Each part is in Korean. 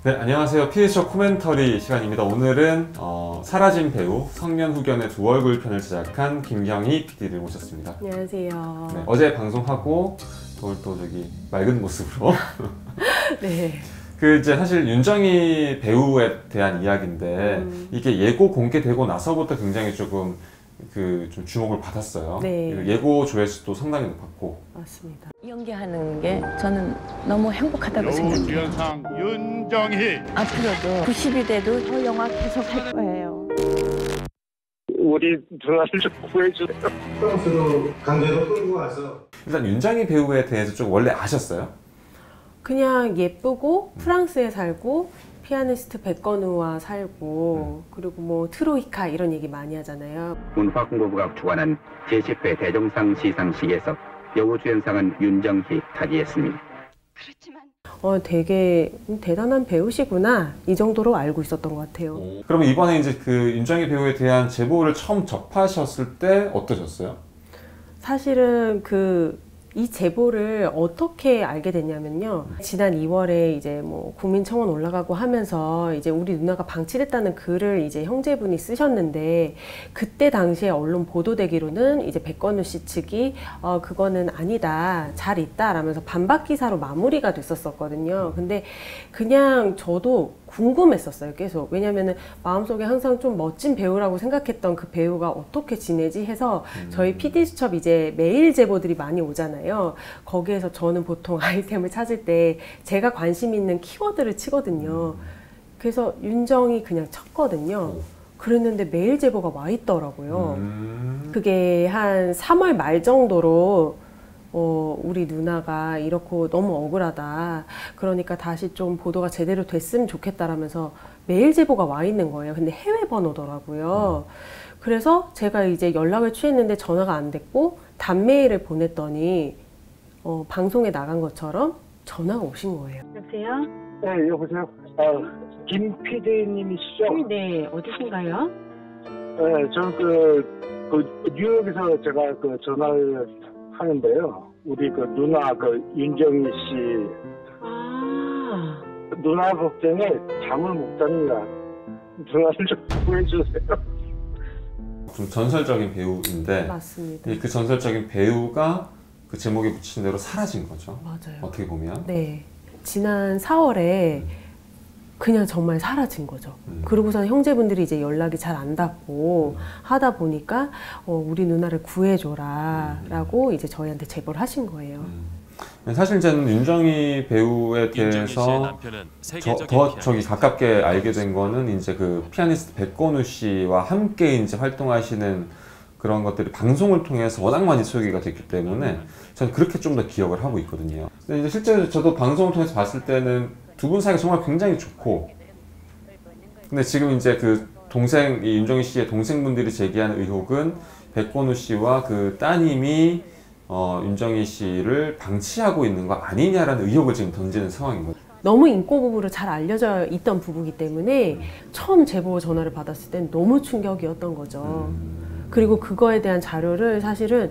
네, 안녕하세요. PD수첩 코멘터리 시간입니다. 오늘은 사라진 배우 성년후견의 두 얼굴 편을 제작한 김경희 PD를 모셨습니다. 안녕하세요. 네, 어제 방송하고 오늘 또 저기 맑은 모습으로 네. 그 이제 사실 윤정희 배우에 대한 이야기인데 이게 예고 공개되고 나서부터 굉장히 조금 좀 주목을 받았어요. 네. 예고 조회수도 상당히 높았고. 맞습니다. 연기하는 게 저는 너무 행복하다고 생각해요. 주연상 윤정희. 앞으로도 90이 돼도 저 영화 계속 할 거예요. 우리 누나를 좀 구해주세요. 프랑스로 강제로 끌고 와서 일단 윤정희 배우에 대해서 좀 원래 아셨어요? 그냥 예쁘고 프랑스에 살고 피아니스트 백건우와 살고 그리고 뭐 트로이카 이런 얘기 많이 하잖아요. 문화공보부가 주관한 제10회 대종상 시상식에서 여우주연상은 윤정희 차지했습니다. 되게 대단한 배우시구나 이 정도로 알고 있었던 것 같아요. 그러면 이번에 이제 그 윤정희 배우에 대한 제보를 처음 접하셨을 때 어떠셨어요? 사실은 이 제보를 어떻게 알게 됐냐면요. 지난 2월에 이제 뭐 국민청원 올라가고 하면서 이제 우리 누나가 방치됐다는 글을 이제 형제분이 쓰셨는데 그때 당시에 언론 보도되기로는 이제 백건우 씨 측이 그거는 아니다, 잘 있다 라면서 반박 기사로 마무리가 됐었거든요. 근데 그냥 저도 궁금했었어요, 계속. 왜냐면은 마음속에 항상 좀 멋진 배우라고 생각했던 그 배우가 어떻게 지내지 해서 저희 PD수첩 이제 메일 제보들이 많이 오잖아요. 거기에서 저는 보통 아이템을 찾을 때 제가 관심 있는 키워드를 치거든요. 그래서 윤정이 그냥 쳤거든요. 그랬는데 메일 제보가 와 있더라고요. 그게 한 3월 말 정도로 우리 누나가 이렇고 너무 억울하다. 그러니까 다시 좀 보도가 제대로 됐으면 좋겠다라면서 메일 제보가 와 있는 거예요. 근데 해외 번호더라고요. 그래서 제가 이제 연락을 취했는데 전화가 안 됐고 단메일을 보냈더니 방송에 나간 것처럼 전화가 오신 거예요. 여보세요? 네, 여보세요. 김 PD님이시죠? 네, 어디신가요? 네, 저는 뉴욕에서 제가 전화를 하는데요. 우리 누나 윤정희 씨 누나 걱정에 잠을 못 잡니다. 누나를 좀 구해주세요. 좀 전설적인 배우인데 맞습니다. 그 전설적인 배우가 그 제목에 붙인 대로 사라진 거죠. 맞아요. 어떻게 보면. 네. 지난 4월에 그냥 정말 사라진 거죠. 그러고선 형제분들이 이제 연락이 잘 안 닿고 하다 보니까 우리 누나를 구해줘라 라고 이제 저희한테 제보를 하신 거예요. 사실 저는 윤정희 배우에 대해서 더 가깝게 알게 된 거는 이제 그 피아니스트 백건우 씨와 함께 이제 활동하시는 그런 것들이 방송을 통해서 워낙 많이 소개가 됐기 때문에 저는 그렇게 좀 더 기억을 하고 있거든요. 근데 이제 실제로 저도 방송을 통해서 봤을 때는 두 분 사이가 정말 굉장히 좋고, 근데 지금 이제 이 윤정희 씨의 동생분들이 제기한 의혹은 백건우 씨와 그 따님이 윤정희 씨를 방치하고 있는 거 아니냐라는 의혹을 지금 던지는 상황이거든요. 너무 인고 부부로 잘 알려져 있던 부부이기 때문에 처음 제보 전화를 받았을 땐 너무 충격이었던 거죠. 그리고 그거에 대한 자료를 사실은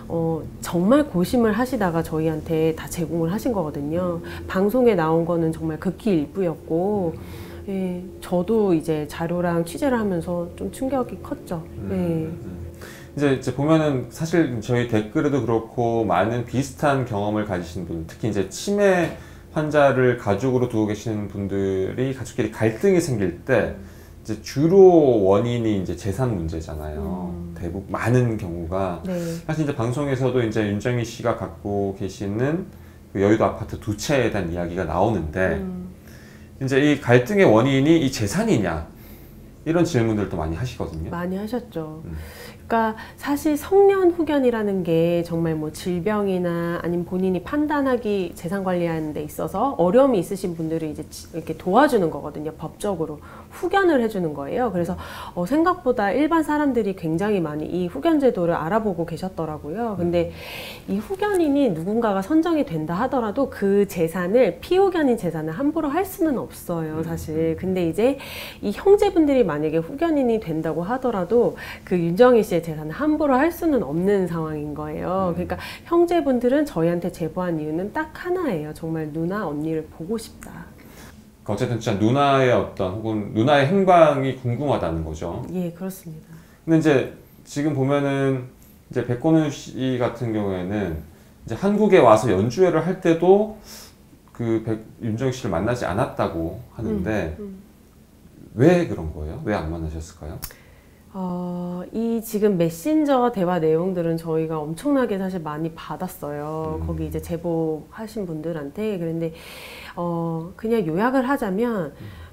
정말 고심을 하시다가 저희한테 다 제공을 하신 거거든요. 방송에 나온 거는 정말 극히 일부였고, 예, 저도 이제 자료랑 취재를 하면서 좀 충격이 컸죠. 예. 이제 보면은 사실 저희 댓글에도 그렇고 많은 비슷한 경험을 가지신 분, 특히 이제 치매 환자를 가족으로 두고 계시는 분들이 가족끼리 갈등이 생길 때 이제 주로 원인이 이제 재산 문제잖아요. 대부분 많은 경우가. 네. 사실 이제 방송에서도 이제 윤정희 씨가 갖고 계시는 그 여의도 아파트 두 채에 대한 이야기가 나오는데 이제 이 갈등의 원인이 이 재산이냐 이런 질문들도 많이 하시거든요. 많이 하셨죠. 그러니까 사실 성년후견이라는 게 정말 뭐 질병이나 아니면 본인이 판단하기 재산 관리하는 데 있어서 어려움이 있으신 분들을 이제 이렇게 도와주는 거거든요. 법적으로 후견을 해주는 거예요. 그래서 생각보다 일반 사람들이 굉장히 많이 이 후견 제도를 알아보고 계셨더라고요. 근데 이 후견인이 누군가가 선정이 된다 하더라도 그 재산을 피후견인 재산을 함부로 할 수는 없어요, 사실. 근데 이제 이 형제분들이 만약에 후견인이 된다고 하더라도 그 윤정희 씨의 재산을 함부로 할 수는 없는 상황인 거예요. 그러니까 형제분들은 저희한테 제보한 이유는 딱 하나예요. 정말 누나 언니를 보고 싶다. 어쨌든 진짜 누나의 혹은 누나의 행방이 궁금하다는 거죠. 예, 그렇습니다. 근데 이제 지금 보면은 이제 백건우 씨 같은 경우에는 이제 한국에 와서 연주회를 할 때도 윤정희 씨를 만나지 않았다고 하는데 왜 그런 거예요? 왜 안 만나셨을까요? 이 지금 메신저 대화 내용들은 저희가 엄청나게 사실 많이 받았어요. 거기 이제 제보하신 분들한테. 그런데 그냥 요약을 하자면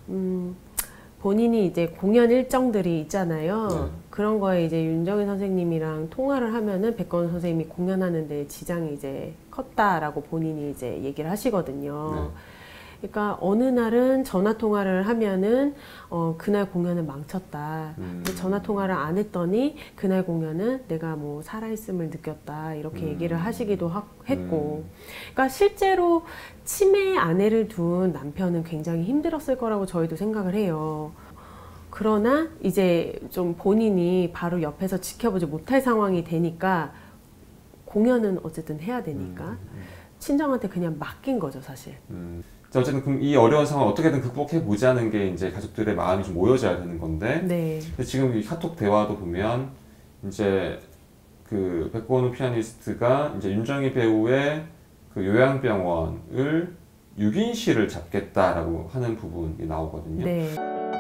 본인이 이제 공연 일정들이 있잖아요. 네. 그런 거에 이제 윤정희 선생님이랑 통화를 하면은 백건우 선생님이 공연하는데 지장이 이제 컸다라고 본인이 이제 얘기를 하시거든요. 네. 그러니까 어느 날은 전화 통화를 하면은 그날 공연은 망쳤다. 근데 전화 통화를 안 했더니 그날 공연은 내가 뭐 살아있음을 느꼈다. 이렇게 얘기를 하시기도 했고. 그러니까 실제로 치매 아내를 둔 남편은 굉장히 힘들었을 거라고 저희도 생각을 해요. 그러나 이제 좀 본인이 바로 옆에서 지켜보지 못할 상황이 되니까 공연은 어쨌든 해야 되니까 친정한테 그냥 맡긴 거죠, 사실. 어쨌든 그럼 이 어려운 상황을 어떻게든 극복해 보자는 게 이제 가족들의 마음이 좀 모여져야 되는 건데. 네. 근데 지금 이 카톡 대화도 보면 이제 그 백건우 피아니스트가 이제 윤정희 배우의 그 요양병원을 6인실을 잡겠다라고 하는 부분이 나오거든요. 네.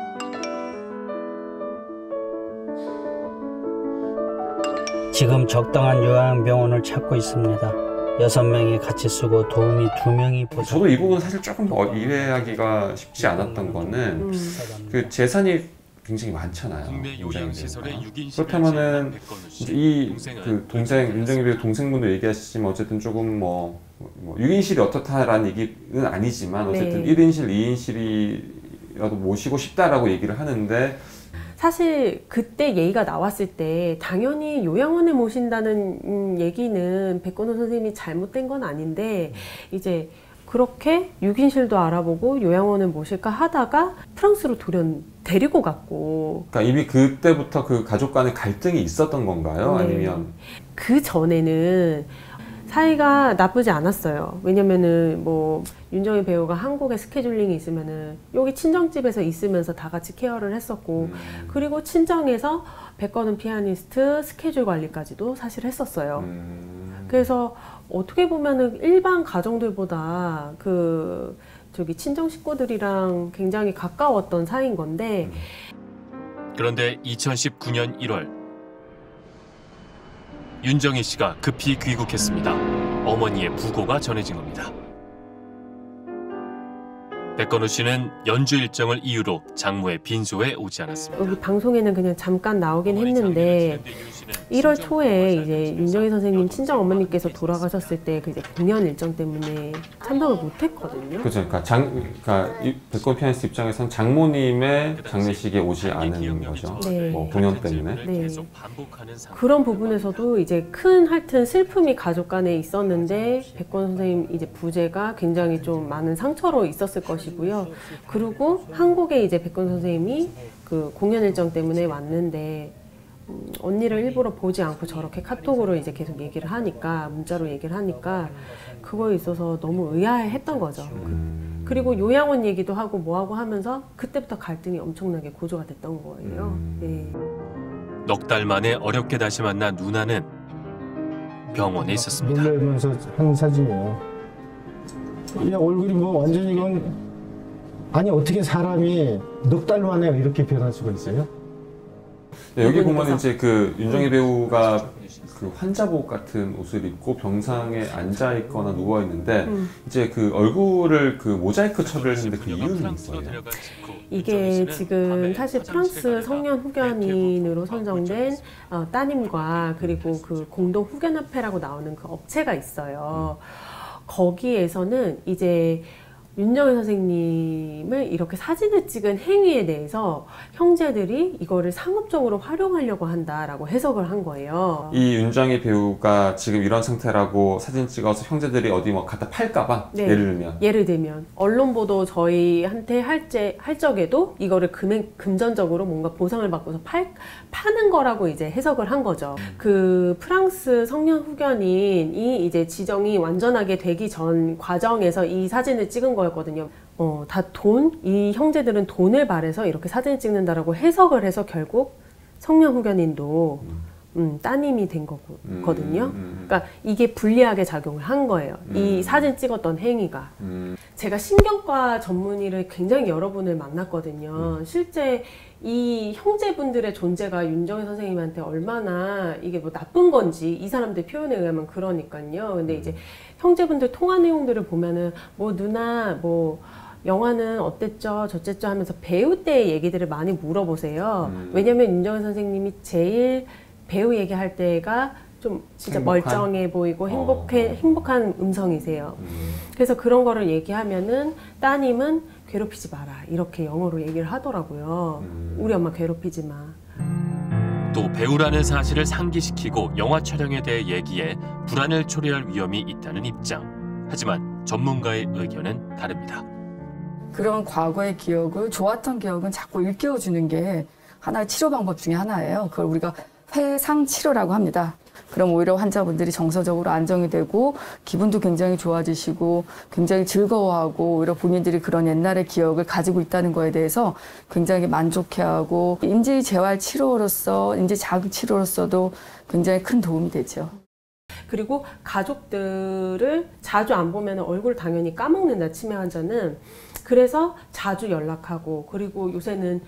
지금 적당한 요양병원을 찾고 있습니다. 6명이 같이 쓰고 도움이 2명이 보상. 저도 이 부분 사실 조금 이해하기가 쉽지 않았던 거는 그 재산이 굉장히 많잖아요. 그렇다면은 이제 이 그 윤정희 배우 동생분도 얘기하시지만 어쨌든 조금 뭐 6인실이 어떻다라는 얘기는 아니지만 어쨌든 네. 1인실, 2인실이라도 모시고 싶다라고 얘기를 하는데 사실 그때 얘기가 나왔을 때 당연히 요양원에 모신다는 얘기는 백건우 선생님이 잘못된 건 아닌데 이제 그렇게 6인실도 알아보고 요양원을 모실까 하다가 프랑스로 데리고 갔고. 그러니까 이미 그때부터 그 가족 간의 갈등이 있었던 건가요? 네. 아니면 그 전에는 사이가 나쁘지 않았어요. 왜냐면은 뭐 윤정희 배우가 한국에 스케줄링이 있으면은 여기 친정집에서 있으면서 다 같이 케어를 했었고 그리고 친정에서 백건우 피아니스트 스케줄 관리까지도 사실 했었어요. 그래서 어떻게 보면은 일반 가정들보다 저기 친정 식구들이랑 굉장히 가까웠던 사이인 건데 그런데 2019년 1월 윤정희 씨가 급히 귀국했습니다. 어머니의 부고가 전해진 겁니다. 백건우 씨는 연주 일정을 이유로 장모의 빈소에 오지 않았습니다. 여기 방송에는 그냥 잠깐 나오긴 했는데 1월 초에 이제 윤정희 선생님 친정 어머님께서 돌아가셨을 때 그 이제 공연 일정 때문에 참석을 못했거든요. 그렇죠. 그러니까 이 백건우 피아니스트 입장에서는 장모님의 장례식에 오지 않은 거죠. 네. 뭐 공연 때문에. 네. 그런 부분에서도 이제 큰 하여튼 슬픔이 가족 간에 있었는데 백건우 선생님 이제 부재가 굉장히 좀 많은 상처로 있었을 것이고요. 그리고 한국에 이제 백건우 선생님이 그 공연 일정 때문에 왔는데 언니를 일부러 보지 않고 저렇게 카톡으로 이제 계속 얘기를 하니까 문자로 얘기를 하니까 그거에 있어서 너무 의아해했던 거죠. 그리고 요양원 얘기도 하고 뭐하고 하면서 그때부터 갈등이 엄청나게 고조가 됐던 거예요. 네. 넉 달 만에 어렵게 다시 만난 누나는 병원에 있었습니다. 놀라면서 한 사진이에요. 이 얼굴이 뭐 완전히 이건 아니 어떻게 사람이 넉 달 만에 이렇게 변할 수가 있어요? 네, 여기 보면 이제 그 윤정희 배우가 그 환자복 같은 옷을 입고 병상에 앉아 있거나 누워 있는데 이제 그 얼굴을 그 모자이크 처리를 했는데 그 이유는 있어요. 이게 지금 사실 프랑스 성년 후견인으로 선정된 따님과 그리고 그 공동 후견협회라고 나오는 그 업체가 있어요. 거기에서는 이제 윤정희 선생님을 이렇게 사진을 찍은 행위에 대해서 형제들이 이거를 상업적으로 활용하려고 한다라고 해석을 한 거예요. 이 윤정희 배우가 지금 이런 상태라고 사진 찍어서 형제들이 어디 뭐 갖다 팔까봐? 네. 예를 들면 언론 보도 저희한테 할 적에도 이거를 금전적으로 뭔가 보상을 받고서 파는 거라고 이제 해석을 한 거죠. 그 프랑스 성년 후견인이 이제 지정이 완전하게 되기 전 과정에서 이 사진을 찍은 거였거든요. 다 이 형제들은 돈을 바래서 이렇게 사진을 찍는다라고 해석을 해서 결국 성명 후견인도 따님이 된 거거든요. 그러니까 이게 불리하게 작용을 한 거예요. 이 사진 찍었던 행위가. 제가 신경과 전문의를 굉장히 여러 분을 만났거든요. 실제 이 형제분들의 존재가 윤정희 선생님한테 얼마나 이게 뭐 나쁜 건지 이 사람들 표현에 의하면 그러니까요. 근데 이제 형제분들 통화 내용들을 보면은 뭐 누나 뭐 영화는 어땠죠? 저쨌죠? 하면서 배우 때의 얘기들을 많이 물어보세요. 왜냐면 윤정희 선생님이 제일 배우 얘기할 때가 좀 진짜 멀쩡해 보이고 행복한 음성이세요. 그래서 그런 거를 얘기하면은 따님은 괴롭히지 마라 이렇게 영어로 얘기를 하더라고요. 우리 엄마 괴롭히지 마. 또 배우라는 사실을 상기시키고 영화 촬영에 대해 얘기해 불안을 초래할 위험이 있다는 입장. 하지만 전문가의 의견은 다릅니다. 그런 과거의 기억을, 좋았던 기억은 자꾸 일깨워주는 게 하나의 치료 방법 중에 하나예요. 그걸 우리가 회상 치료라고 합니다. 그럼 오히려 환자분들이 정서적으로 안정이 되고 기분도 굉장히 좋아지시고 굉장히 즐거워하고 오히려 본인들이 그런 옛날의 기억을 가지고 있다는 거에 대해서 굉장히 만족해하고 인지 재활 치료로서, 인지 자극 치료로서도 굉장히 큰 도움이 되죠. 그리고 가족들을 자주 안 보면 얼굴 당연히 까먹는다, 치매 환자는. 그래서 자주 연락하고, 그리고 요새는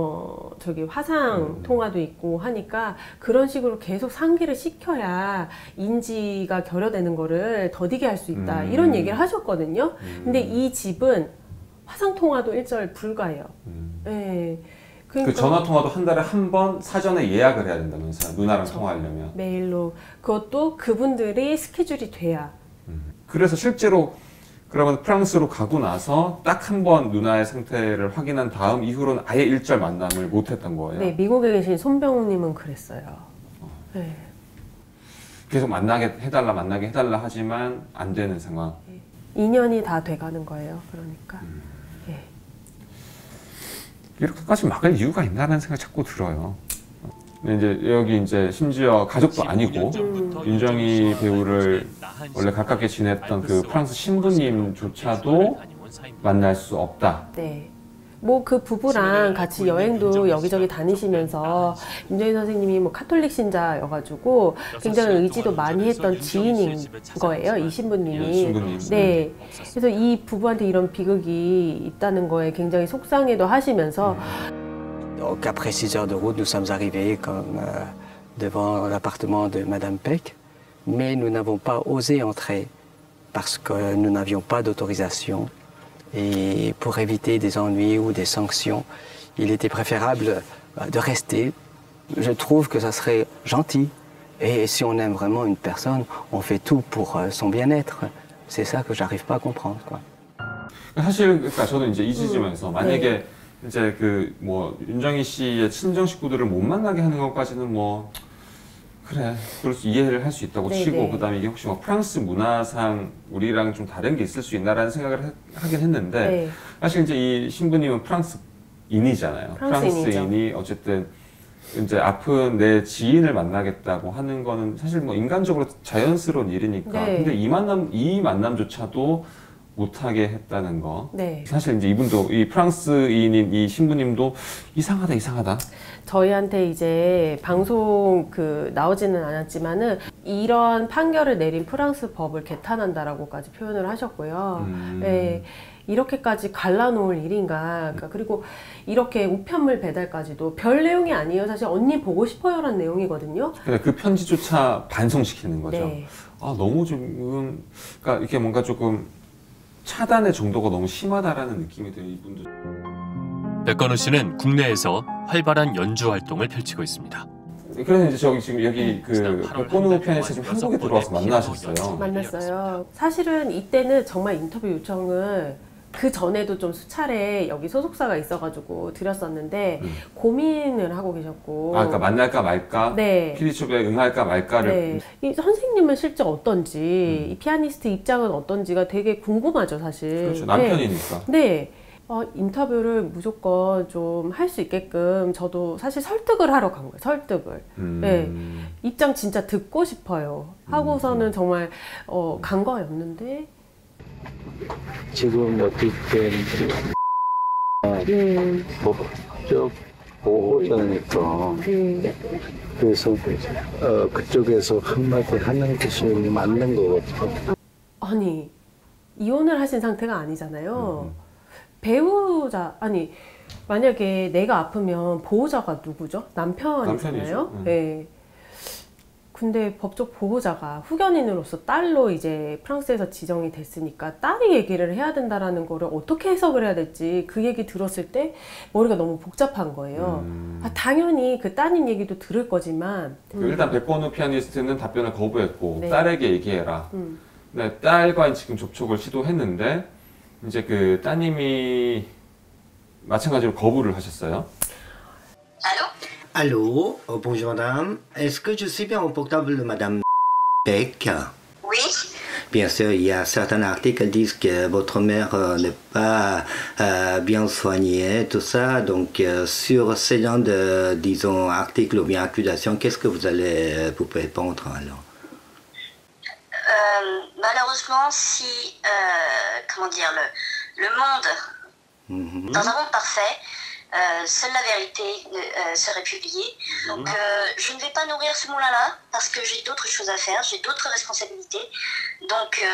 화상 통화도 있고 하니까 그런 식으로 계속 상기를 시켜야 인지가 결여되는 거를 더디게 할 수 있다, 이런 얘기를 하셨거든요. 근데 이 집은 화상 통화도 일절 불가해요. 네. 그러니까 그 전화 통화도 한 달에 한 번 사전에 예약을 해야 된다면서요. 누나랑 그렇죠. 통화하려면. 메일로. 그것도 그분들이 스케줄이 돼야. 그래서 실제로 그러면 프랑스로 가고 나서 딱 한 번 누나의 상태를 확인한 다음 이후로는 아예 일절 만남을 못 했던 거예요. 네, 미국에 계신 손병우님은 그랬어요. 네. 계속 만나게 해달라 하지만 안 되는 상황. 2년이 다 돼가는 거예요. 그러니까. 네. 이렇게까지 막을 이유가 있나라는 생각이 자꾸 들어요. 이제 여기 이제 심지어 가족도 아니고 윤정희 배우를 원래 가깝게 지냈던 그 프랑스 신부님조차도 만날 수 없다. 네. 뭐 그 부부랑 같이 여행도 여기저기 다니시면서 윤정희 선생님이 뭐 카톨릭 신자여가지고 굉장히 의지도 많이 했던 지인인 거예요, 이 신부님이. 네. 그래서 이 부부한테 이런 비극이 있다는 거에 굉장히 속상해도 하시면서. Donc après 6 heures de route, nous sommes arrivés comme devant l'appartement de Madame Peck, mais nous n'avons pas osé entrer parce que nous n'avions pas d'autorisation. Et pour éviter des ennuis ou des sanctions, il était préférable de rester. Je trouve que ça serait gentil. Et si on aime vraiment une personne, on fait tout pour son bien-être. C'est ça que j'arrive pas à comprendre, quoi. 사실 그러니까 저도 이제 이 지점에서 만약에 이제 그 뭐 윤정희 씨의 친정 식구들을 못 만나게 하는 것까지는 뭐 그래 그럴 수 이해를 할 수 있다고 치고, 그다음에 이게 혹시 뭐 프랑스 문화상 우리랑 좀 다른 게 있을 수 있나라는 생각을 하긴 했는데 사실 이제 이 신부님은 프랑스인이잖아요. 프랑스인이 어쨌든 이제 아픈 내 지인을 만나겠다고 하는 거는 사실 뭐 인간적으로 자연스러운 일이니까. 근데 이 만남조차도 못하게 했다는 거. 사실 이제 이분도 이 프랑스인인 이 신부님도 이상하다. 저희한테 이제 방송 나오지는 않았지만은 이런 판결을 내린 프랑스 법을 개탄한다라고까지 표현을 하셨고요. 네, 이렇게까지 갈라놓을 일인가. 그리고 이렇게 우편물 배달까지도 별 내용이 아니에요. 사실 언니 보고 싶어요라는 내용이거든요. 근데 그 편지조차 반송시키는 거죠. 아 너무 좀 그러니까 이렇게 뭔가 조금 차단의 정도가 너무 심하다라는 느낌이 들어요, 이분도. 백건우 씨는 국내에서 활발한 연주 활동을 펼치고 있습니다. 그래서 이제 지금 여기 그 백건우 피아니스트 지금 한국에 들어와서 만나셨어요. 만났어요. 사실은 이때는 정말 인터뷰 요청을 그 전에도 좀 수차례 여기 소속사가 있어가지고 드렸었는데 고민을 하고 계셨고. 그러니까 만날까 말까, 피디첩에 응할까 말까를. 이 선생님은 실제 어떤지, 이 피아니스트 입장은 어떤지가 되게 궁금하죠, 사실. 그렇죠, 남편이니까. 인터뷰를 무조건 좀 할 수 있게끔 저도 사실 설득을 하러 간 거예요. 설득을. 입장 진짜 듣고 싶어요. 하고서는 정말 간 거였는데. 지금 어떻게 법적 보호자니까 그래서 그쪽에서 한마디 하는 것이 맞는 거거든요. 아니 이혼을 하신 상태가 아니잖아요. 배우자 아니 만약에 내가 아프면 보호자가 누구죠? 남편이잖아요. 네. 근데 법적 보호자가 후견인으로서 딸로 이제 프랑스에서 지정이 됐으니까 딸이 얘기를 해야 된다라는 거를 어떻게 해석을 해야 될지 그 얘기 들었을 때 머리가 너무 복잡한 거예요. 당연히 그 따님 얘기도 들을 거지만 일단 백건우 피아니스트는 답변을 거부했고 네. 딸에게 얘기해라. 근데 딸과 지금 접촉을 시도했는데 이제 그 따님이 마찬가지로 거부를 하셨어요. Allô, bonjour madame. Est-ce que je suis bien au portable de madame Beck? Oui. Bien sûr, il y a certains articles qui disent que votre mère n'est pas bien soignée, tout ça. Donc, sur ce genre de, disons, articles ou bien accusations, qu'est-ce que vous allez vous répondre alors? Malheureusement, si, comment dire, le monde, dans un monde parfait, seule la vérité serait publiée. Donc je ne vais pas nourrir ce moulin-là parce que j'ai d'autres choses à faire, j'ai d'autres responsabilités. Donc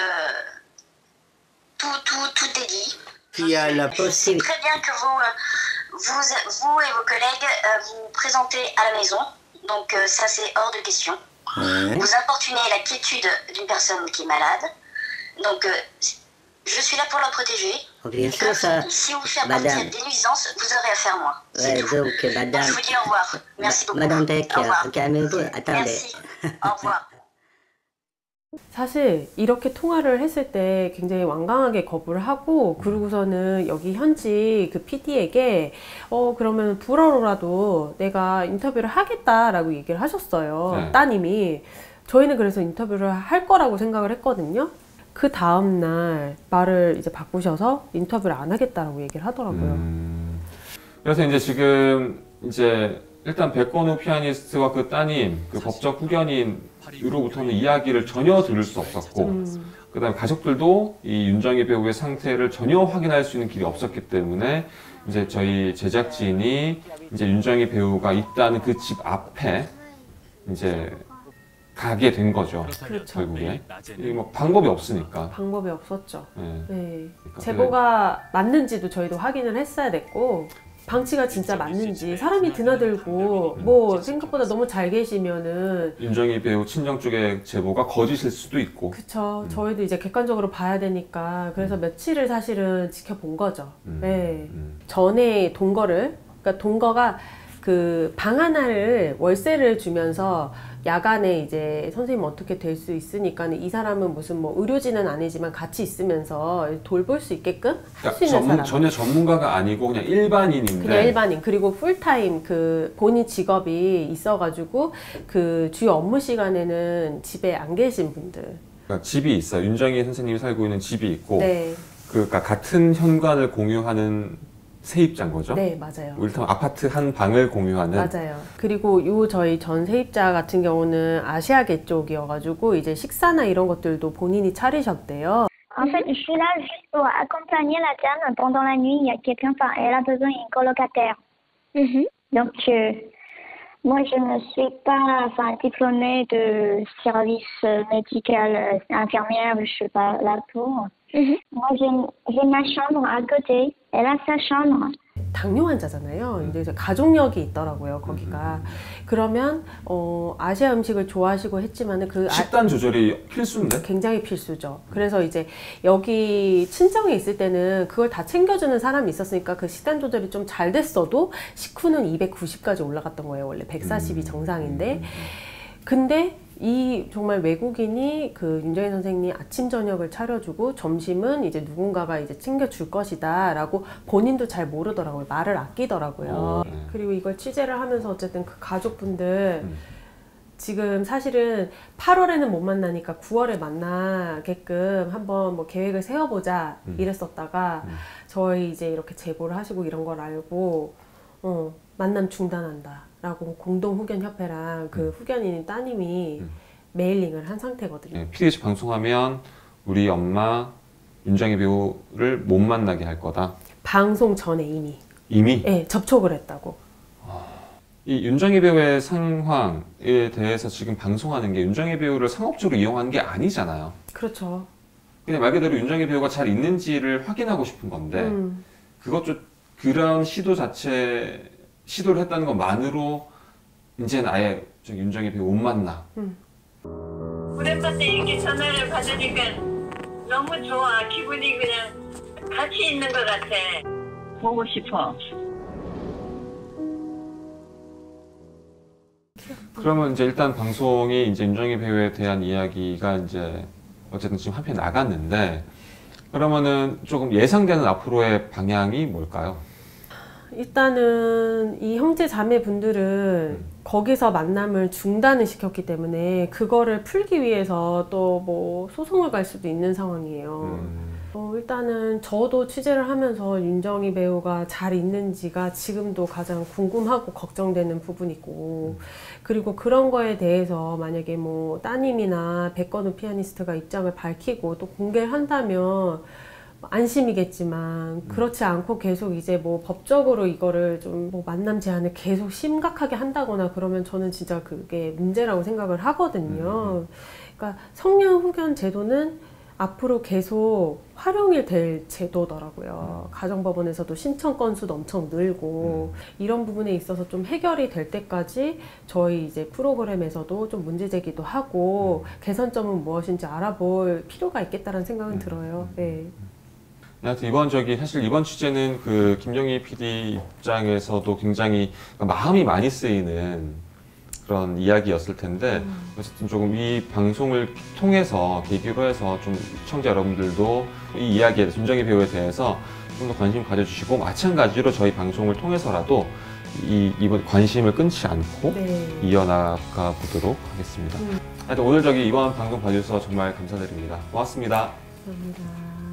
tout est dit. Il y a la Je sais très bien que vous et vos collègues vous présentez à la maison. Donc ça c'est hors de question. Vous importunez la quiétude d'une personne qui est malade. Donc je suis là pour la protéger. Bien sûr, ça. Si vous faites partir des nuisances, vous aurez affaire à moi. Ouais, donc, madame. Je vous dis au revoir. Merci beaucoup. Madame Beck, calmez-vous. Attendez. Merci. Au revoir. 사실 이렇게 통화를 했을 때 굉장히 완강하게 거부를 하고 그러고서는 여기 현지 그 PD에게 그러면 불어로라도 내가 인터뷰를 하겠다라고 얘기를 하셨어요. 네. 따님이. 저희는 그래서 인터뷰를 할 거라고 생각을 했거든요. 그 다음날 말을 이제 바꾸셔서 인터뷰를 안 하겠다라고 얘기를 하더라고요. 그래서 이제 지금 이제 일단 백건우 피아니스트와 그 따님, 그 법적 후견인으로부터는 이야기를 전혀 들을 수 없었고, 그다음에 가족들도 이 윤정희 배우의 상태를 전혀 확인할 수 있는 길이 없었기 때문에 이제 저희 제작진이 이제 윤정희 배우가 있다는 그 집 앞에 이제 가게 된 거죠. 그렇죠. 결국에 뭐 방법이 없으니까. 방법이 없었죠. 네. 네. 그러니까 제보가 맞는지도 저희도 확인을 했어야 됐고 방치가 진짜 맞는지 사람이 드나들고 뭐 생각보다 너무 잘 계시면은 윤정희 배우 친정 쪽의 제보가 거짓일 수도 있고. 그쵸. 저희도 이제 객관적으로 봐야 되니까 그래서 며칠을 사실은 지켜본 거죠. 네. 전에 동거를 그러니까 동거가 그 방 하나를 월세를 주면서 야간에 이제 선생님 어떻게 될 수 있으니까 이 사람은 무슨 뭐 의료진은 아니지만 같이 있으면서 돌볼 수 있게끔 할 수 있는 사람. 전혀 전문가가 아니고 그냥 일반인인데. 그냥 일반인. 그리고 풀타임 그 본인 직업이 있어가지고 그 주요 업무 시간에는 집에 안 계신 분들. 그러니까 집이 있어요. 윤정희 선생님이 살고 있는 집이 있고. 네. 그러니까 같은 현관을 공유하는 세입자인 거죠? 네, 맞아요. 이를테면 아파트 한 방을 공유하는. 맞아요. 그리고 요 저희 전 세입자 같은 경우는 아시아계 쪽이어가지고 이제 식사나 이런 것들도 본인이 차리셨대요. En fait, je suis là juste pour accompagner la dame pendant la nuit. Il y a quelqu'un, enfin, elle a besoin d'une colocataire. Donc, moi, je ne suis pas, enfin, diplômée de service médical, infirmière, je suis pas là pour. Moi, j'ai ma chambre à côté. Elle a sa chambre. 당뇨 환자잖아요. 이제 가족력이 있더라고요, 거기가. 그러면 아시아 음식을 좋아하시고 했지만은 그 식단 조절이 필수인데? 굉장히 필수죠. 그래서 이제 여기 친정에 있을 때는 그걸 다 챙겨주는 사람이 있었으니까 그 식단 조절이 좀 잘 됐어도 식후는 290까지 올라갔던 거예요. 원래 140이 정상인데. 근데 이 정말 외국인이 그 윤정희 선생님이 아침 저녁을 차려주고 점심은 이제 누군가가 이제 챙겨줄 것이다 라고 본인도 잘 모르더라고요. 말을 아끼더라고요. 그리고 이걸 취재를 하면서 어쨌든 그 가족분들 지금 사실은 8월에는 못 만나니까 9월에 만나게끔 한번 뭐 계획을 세워보자 이랬었다가 저희 이제 이렇게 제보를 하시고 이런 걸 알고 만남 중단한다 라고 공동후견협회랑 그 후견인인 따님이 메일링을 한 상태거든요. 네, PDH 방송하면 우리 엄마 윤정희 배우를 못 만나게 할 거다. 방송 전에 이미. 이미? 네, 접촉을 했다고. 이 윤정희 배우의 상황에 대해서 지금 방송하는 게 윤정희 배우를 상업적으로 이용한 게 아니잖아요. 그렇죠. 그냥 말 그대로 윤정희 배우가 잘 있는지를 확인하고 싶은 건데 그런 시도를 했다는 것만으로 이제는 아예 윤정희 배우 못 만나. 오랜만에 이렇게 전화를 받으니까 너무 좋아. 기분이 그냥 같이 있는 것 같아. 보고 싶어. 그러면 이제 일단 방송이 이제 윤정희 배우에 대한 이야기가 이제 어쨌든 지금 한 편 나갔는데, 그러면은 조금 예상되는 앞으로의 방향이 뭘까요? 일단은 이 형제 자매 분들은 거기서 만남을 중단을 시켰기 때문에 그거를 풀기 위해서 또 뭐 소송을 갈 수도 있는 상황이에요. 일단은 저도 취재를 하면서 윤정희 배우가 잘 있는지가 지금도 가장 궁금하고 걱정되는 부분이고, 그리고 그런 거에 대해서 만약에 뭐 따님이나 백건우 피아니스트가 입장을 밝히고 또 공개를 한다면 안심이겠지만, 그렇지 않고 계속 이제 뭐 법적으로 이거를 좀 뭐 만남 제한을 계속 심각하게 한다거나 그러면 저는 진짜 그게 문제라고 생각을 하거든요. 그러니까 성년 후견 제도는 앞으로 계속 활용이 될 제도더라고요. 가정법원에서도 신청 건수도 엄청 늘고 이런 부분에 있어서 좀 해결이 될 때까지 저희 이제 프로그램에서도 좀 문제 제기도 하고 개선점은 무엇인지 알아볼 필요가 있겠다는 생각은 들어요. 네. 하여튼 사실 이번 취재는 그 김정희 PD 입장에서도 굉장히 마음이 많이 쓰이는 그런 이야기였을 텐데, 어쨌든 조금 이 방송을 통해서 계기로 해서 좀 시청자 여러분들도 이 이야기에 대해서, 윤정희 배우에 대해서 좀 더 관심 가져주시고, 마찬가지로 저희 방송을 통해서라도 이번 관심을 끊지 않고 이어나가 보도록 하겠습니다. 하여튼 오늘 이번 방송 봐주셔서 정말 감사드립니다. 고맙습니다. 감사합니다.